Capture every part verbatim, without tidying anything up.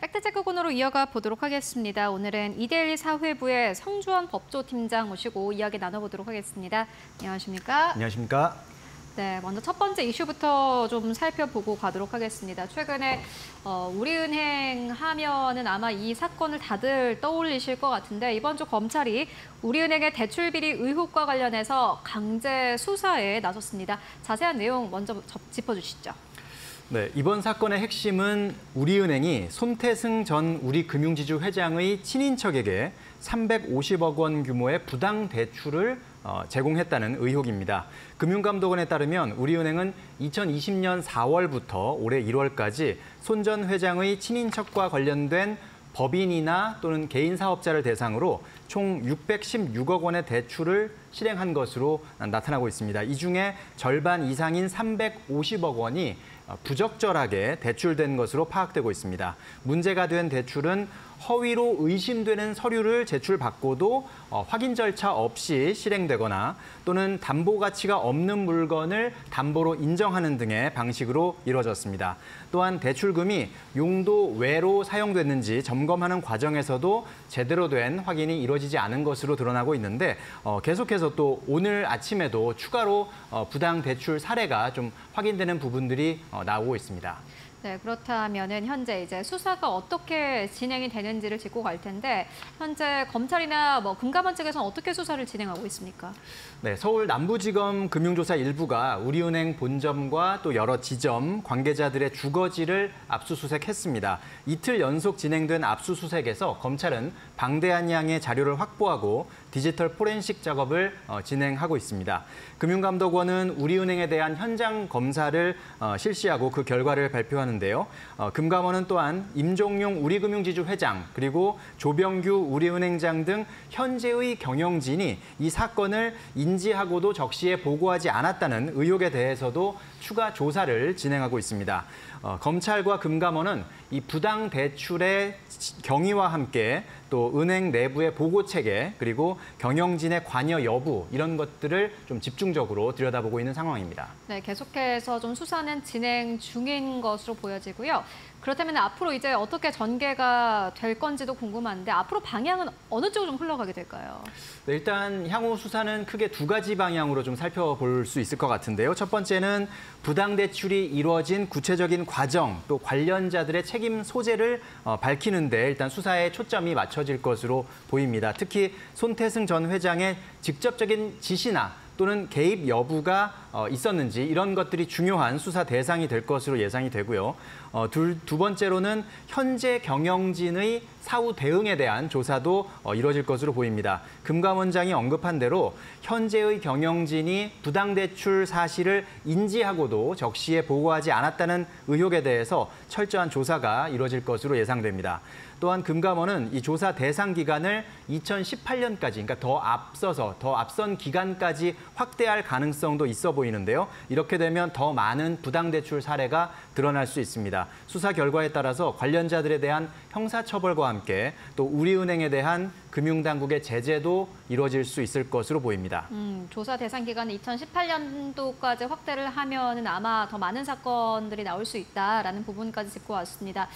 팩트체크콘으로 이어가 보도록 하겠습니다. 오늘은 이데일리 사회부의 성주원 법조팀장 모시고 이야기 나눠보도록 하겠습니다. 안녕하십니까? 안녕하십니까? 네, 먼저 첫 번째 이슈부터 좀 살펴보고 가도록 하겠습니다. 최근에 어, 우리은행 하면은 아마 이 사건을 다들 떠올리실 것 같은데 이번 주 검찰이 우리은행의 대출비리 의혹과 관련해서 강제 수사에 나섰습니다. 자세한 내용 먼저 짚어주시죠. 네, 이번 사건의 핵심은 우리은행이 손태승 전 우리금융지주 회장의 친인척에게 삼백오십억 원 규모의 부당 대출을 제공했다는 의혹입니다. 금융감독원에 따르면 우리은행은 이천이십 년 사월부터 올해 일월까지 손 전 회장의 친인척과 관련된 법인이나 또는 개인 사업자를 대상으로 총 육백십육억 원의 대출을 실행한 것으로 나타나고 있습니다. 이 중에 절반 이상인 삼백오십억 원이 부적절하게 대출된 것으로 파악되고 있습니다. 문제가 된 대출은 허위로 의심되는 서류를 제출받고도 확인 절차 없이 실행되거나 또는 담보 가치가 없는 물건을 담보로 인정하는 등의 방식으로 이루어졌습니다. 또한 대출금이 용도 외로 사용됐는지 점검하는 과정에서도 제대로 된 확인이 이루어지지 않은 것으로 드러나고 있는데 계속해서 또 오늘 아침에도 추가로 부당 대출 사례가 좀 확인되는 부분들이 나오고 있습니다. 네, 그렇다면은 현재 이제 수사가 어떻게 진행이 되는지를 짚고 갈 텐데 현재 검찰이나 뭐 금감원 측에서는 어떻게 수사를 진행하고 있습니까? 네, 서울 남부지검 금융조사 일부가 우리은행 본점과 또 여러 지점, 관계자들의 주거지를 압수수색했습니다. 이틀 연속 진행된 압수수색에서 검찰은 방대한 양의 자료를 확보하고 디지털 포렌식 작업을 진행하고 있습니다. 금융감독원은 우리은행에 대한 현장 검사를 실시하고 그 결과를 발표하는데요. 금감원은 또한 임종용 우리금융지주 회장 그리고 조병규 우리은행장 등 현재의 경영진이 이 사건을 인지하고도 적시에 보고하지 않았다는 의혹에 대해서도 추가 조사를 진행하고 있습니다. 어, 검찰과 금감원은 이 부당 대출의 경위와 함께 또 은행 내부의 보고 체계 그리고 경영진의 관여 여부 이런 것들을 좀 집중적으로 들여다보고 있는 상황입니다. 네, 계속해서 좀 수사는 진행 중인 것으로 보여지고요. 그렇다면 앞으로 이제 어떻게 전개가 될 건지도 궁금한데 앞으로 방향은 어느 쪽으로 좀 흘러가게 될까요? 네, 일단 향후 수사는 크게 두 가지 방향으로 좀 살펴볼 수 있을 것 같은데요. 첫 번째는 부당 대출이 이루어진 구체적인 과정 또 관련자들의 책임 소재를 어, 밝히는 데 일단 수사에 초점이 맞춰질 것으로 보입니다. 특히 손태승 전 회장의 직접적인 지시나 또는 개입 여부가 있었는지 이런 것들이 중요한 수사 대상이 될 것으로 예상이 되고요. 어, 둘, 두 번째로는 현재 경영진의 사후 대응에 대한 조사도 어, 이루어질 것으로 보입니다. 금감원장이 언급한 대로 현재의 경영진이 부당대출 사실을 인지하고도 적시에 보고하지 않았다는 의혹에 대해서 철저한 조사가 이루어질 것으로 예상됩니다. 또한 금감원은 이 조사 대상 기간을 이천십팔 년까지, 그러니까 더 앞서서, 더 앞선 기간까지 확대할 가능성도 있어 보이는데요. 이렇게 되면 더 많은 부당대출 사례가 드러날 수 있습니다. 수사 결과에 따라서 관련자들에 대한 형사처벌과 함께 또 우리은행에 대한 금융당국의 제재도 이루어질 수 있을 것으로 보입니다. 음, 조사 대상 기간을 이천십팔 년도까지 확대를 하면은 아마 더 많은 사건들이 나올 수 있다라는 부분까지 짚고 왔습니다.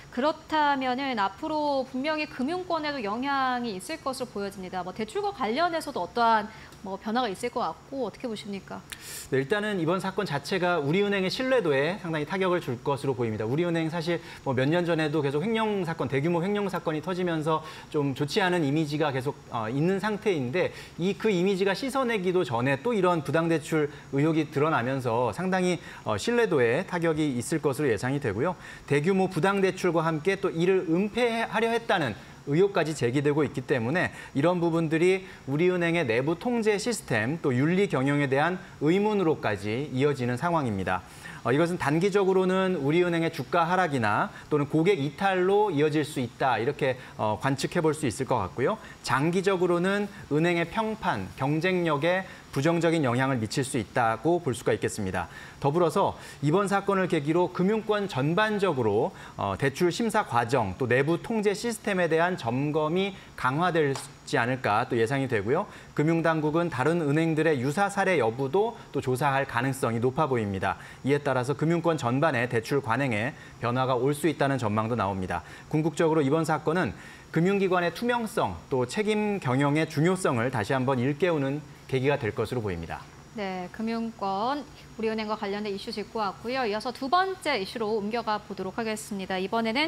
그렇다면은 앞으로 분명히 금융권에도 영향이 있을 것으로 보여집니다. 뭐 대출과 관련해서도 어떠한 뭐 변화가 있을 것 같고 어떻게 보십니까? 네, 일단은 이번 사건 자체가 우리은행의 신뢰도에 상당히 타격을 줄 것으로 보입니다. 우리은행 사실 뭐 몇 년 전에도 계속 횡령 사건, 대규모 횡령 사건이 터지면서 좀 좋지 않은 이미지가 계속 어, 있는 상태인데 이 그 이미지가 씻어내기도 전에 또 이런 부당대출 의혹이 드러나면서 상당히 어, 신뢰도에 타격이 있을 것으로 예상이 되고요. 대규모 부당대출과 함께 또 이를 은폐하려 했다는 의혹까지 제기되고 있기 때문에 이런 부분들이 우리은행의 내부 통제 시스템 또 윤리 경영에 대한 의문으로까지 이어지는 상황입니다. 어, 이것은 단기적으로는 우리은행의 주가 하락이나 또는 고객 이탈로 이어질 수 있다 이렇게 어, 관측해 볼 수 있을 것 같고요. 장기적으로는 은행의 평판, 경쟁력에 부정적인 영향을 미칠 수 있다고 볼 수가 있겠습니다. 더불어서 이번 사건을 계기로 금융권 전반적으로 어, 대출 심사 과정 또 내부 통제 시스템에 대한 점검이 강화되지 않을까 또 예상이 되고요. 금융당국은 다른 은행들의 유사 사례 여부도 또 조사할 가능성이 높아 보입니다. 이에 따라서 금융권 전반의 대출 관행에 변화가 올 수 있다는 전망도 나옵니다. 궁극적으로 이번 사건은 금융기관의 투명성 또 책임 경영의 중요성을 다시 한번 일깨우는 계기가 될 것으로 보입니다. 네, 금융권, 우리은행과 관련된 이슈 짚고 왔고요. 이어서 두 번째 이슈로 옮겨가 보도록 하겠습니다. 이번에는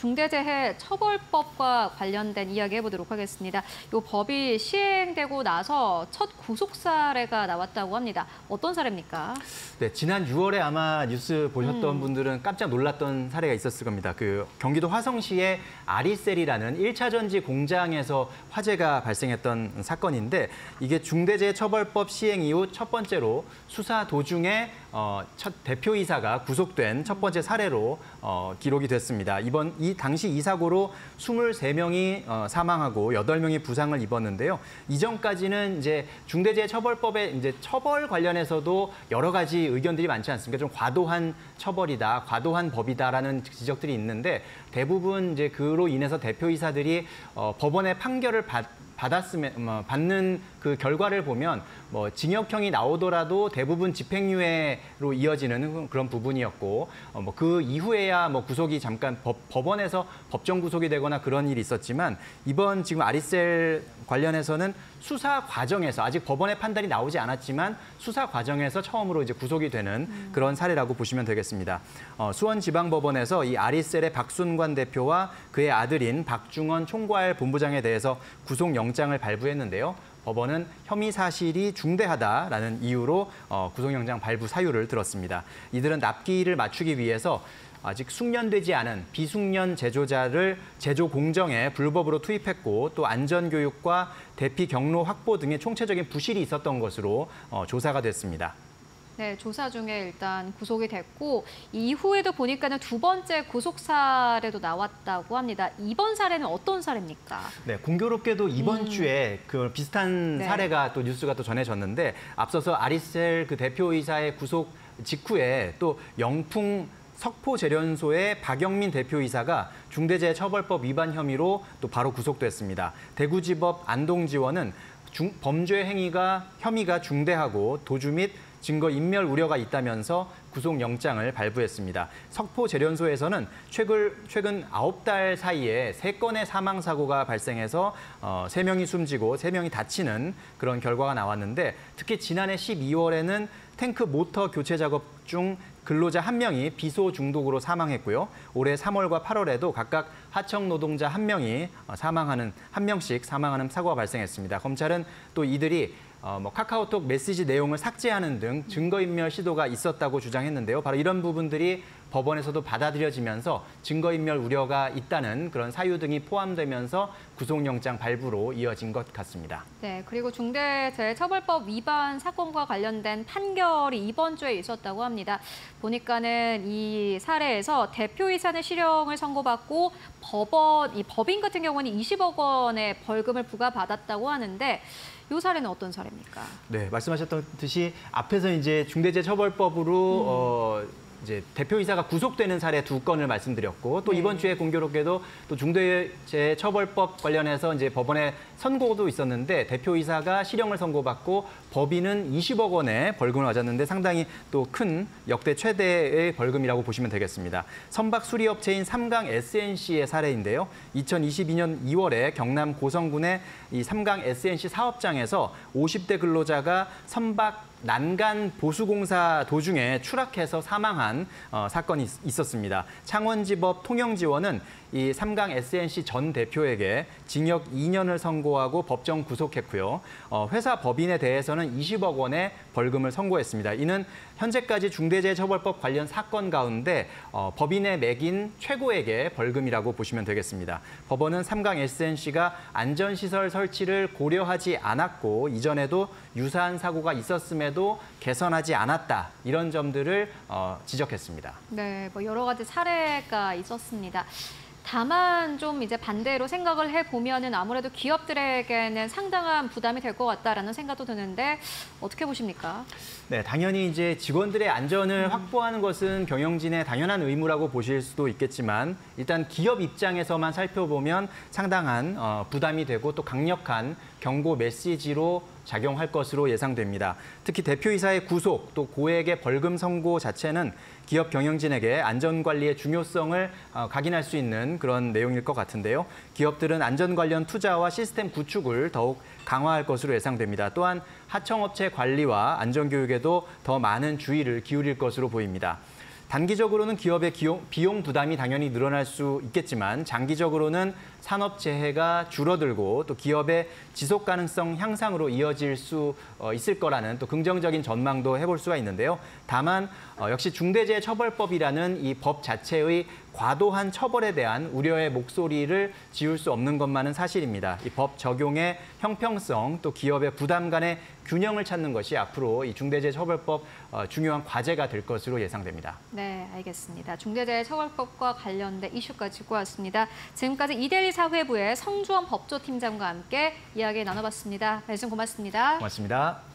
중대재해처벌법과 관련된 이야기 해보도록 하겠습니다. 이 법이 시행되고 나서 첫 구속 사례가 나왔다고 합니다. 어떤 사례입니까? 네, 지난 유월에 아마 뉴스 보셨던 음. 분들은 깜짝 놀랐던 사례가 있었을 겁니다. 그 경기도 화성시의 아리셀이라는 일 차 전지 공장에서 화재가 발생했던 사건인데 이게 중대재해처벌법 시행 이후 첫 번째로 수사 도중에 어, 첫 대표이사가 구속된 첫 번째 사례로 어, 기록이 됐습니다. 이번 이 당시 이 사고로 스물세 명이 어, 사망하고 여덟 명이 부상을 입었는데요. 이전까지는 이제 중대재해처벌법의 이제 처벌 관련해서도 여러 가지 의견들이 많지 않습니까? 좀 과도한 처벌이다, 과도한 법이다라는 지적들이 있는데 대부분 이제 그로 인해서 대표이사들이 어, 법원의 판결을 받 받았으면 뭐, 받는 그 결과를 보면 뭐 징역형이 나오더라도 대부분 집행유예로 이어지는 그런 부분이었고 어, 뭐 그 이후에야 뭐 구속이 잠깐 법, 법원에서 법정 구속이 되거나 그런 일이 있었지만 이번 지금 아리셀 관련해서는 수사 과정에서 아직 법원의 판단이 나오지 않았지만 수사 과정에서 처음으로 이제 구속이 되는 그런 사례라고 보시면 되겠습니다. 어, 수원지방법원에서 이 아리셀의 박순관 대표와 그의 아들인 박중원 총괄 본부장에 대해서 구속영장을 발부했는데요. 법원은 혐의 사실이 중대하다라는 이유로 어, 구속영장 발부 사유를 들었습니다. 이들은 납기를 맞추기 위해서 아직 숙련되지 않은 비숙련 제조자를 제조 공정에 불법으로 투입했고 또 안전교육과 대피 경로 확보 등의 총체적인 부실이 있었던 것으로 어, 조사가 됐습니다. 네, 조사 중에 일단 구속이 됐고 이후에도 보니까는 두 번째 구속 사례도 나왔다고 합니다. 이번 사례는 어떤 사례입니까? 네, 공교롭게도 이번 음. 주에 그 비슷한 네. 사례가 또 뉴스가 또 전해졌는데 앞서서 아리셀 그 대표이사의 구속 직후에 또 영풍 석포재련소의 박영민 대표이사가 중대재해처벌법 위반 혐의로 또 바로 구속됐습니다. 대구지법 안동지원은 중, 범죄 행위가 혐의가 중대하고 도주 및 증거 인멸 우려가 있다면서 구속영장을 발부했습니다. 석포재련소에서는 최근, 최근 아홉 달 사이에 세 건의 사망사고가 발생해서 어, 세 명이 숨지고 세 명이 다치는 그런 결과가 나왔는데 특히 지난해 십이월에는 탱크 모터 교체 작업 중 근로자 한 명이 비소 중독으로 사망했고요. 올해 삼월과 팔월에도 각각 하청 노동자 한 명이 사망하는 한 명씩 사망하는 사고가 발생했습니다. 검찰은 또 이들이 어, 뭐 카카오톡 메시지 내용을 삭제하는 등 증거인멸 시도가 있었다고 주장했는데요. 바로 이런 부분들이 법원에서도 받아들여지면서 증거인멸 우려가 있다는 그런 사유 등이 포함되면서 구속영장 발부로 이어진 것 같습니다. 네, 그리고 중대재해처벌법 위반 사건과 관련된 판결이 이번 주에 있었다고 합니다. 보니까는 이 사례에서 대표이사는 실형을 선고받고 법원, 이 법인 같은 경우는 이십억 원의 벌금을 부과받았다고 하는데 이 사례는 어떤 사례입니까? 네, 말씀하셨듯이 앞에서 이제 중대재해처벌법으로 음. 어, 이제 대표이사가 구속되는 사례 두 건을 말씀드렸고 또 네. 이번 주에 공교롭게도 또 중대재해처벌법 관련해서 이제 법원에 선고도 있었는데 대표이사가 실형을 선고받고 법인은 이십억 원의 벌금을 맞았는데 상당히 또 큰 역대 최대의 벌금이라고 보시면 되겠습니다. 선박 수리업체인 삼강 에스엔씨의 사례인데요. 이천이십이 년 이월에 경남 고성군의 이 삼강 에스엔씨 사업장에서 오십 대 근로자가 선박 난간 보수공사 도중에 추락해서 사망한 어, 사건이 있었습니다. 창원지법 통영지원은 이 삼강 에스엔씨 전 대표에게 징역 이 년을 선고하고 법정 구속했고요. 어, 회사 법인에 대해서는 이십억 원의 벌금을 선고했습니다. 이는 현재까지 중대재해처벌법 관련 사건 가운데 어, 법인에 매긴 최고액의 벌금이라고 보시면 되겠습니다. 법원은 삼강 에스엔씨가 안전시설 설치를 고려하지 않았고 이전에도 유사한 사고가 있었음에도 개선하지 않았다. 이런 점들을 어, 지적했습니다. 네, 뭐 여러 가지 사례가 있었습니다. 다만 좀 이제 반대로 생각을 해보면은 아무래도 기업들에게는 상당한 부담이 될 것 같다라는 생각도 드는데 어떻게 보십니까? 네, 당연히 이제 직원들의 안전을 확보하는 것은 경영진의 당연한 의무라고 보실 수도 있겠지만 일단 기업 입장에서만 살펴보면 상당한 어, 부담이 되고 또 강력한 경고 메시지로 작용할 것으로 예상됩니다. 특히 대표이사의 구속 또 고액의 벌금 선고 자체는 기업 경영진에게 안전관리의 중요성을 어, 각인할 수 있는 그런 내용일 것 같은데요. 기업들은 안전 관련 투자와 시스템 구축을 더욱 강화할 것으로 예상됩니다. 또한 하청업체 관리와 안전교육에도 더 많은 주의를 기울일 것으로 보입니다. 단기적으로는 기업의 비용 부담이 당연히 늘어날 수 있겠지만 장기적으로는 산업재해가 줄어들고 또 기업의 지속 가능성 향상으로 이어질 수 있을 거라는 또 긍정적인 전망도 해볼 수가 있는데요. 다만 역시 중대재해처벌법이라는 이 법 자체의 과도한 처벌에 대한 우려의 목소리를 지울 수 없는 것만은 사실입니다. 이 법 적용의 형평성 또 기업의 부담 간의 균형을 찾는 것이 앞으로 이 중대재해처벌법 중요한 과제가 될 것으로 예상됩니다. 네, 알겠습니다. 중대재해처벌법과 관련된 이슈 가지고 왔습니다. 지금까지 이대리 사회부의 성주원 법조팀장과 함께 이야기 나눠봤습니다. 말씀 고맙습니다. 고맙습니다.